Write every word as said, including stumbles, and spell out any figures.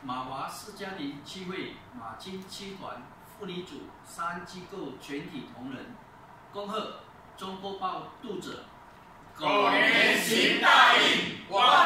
马华市家庭聚会马金七团妇女组三机构全体同仁，恭贺中国报读者狗年行大运，万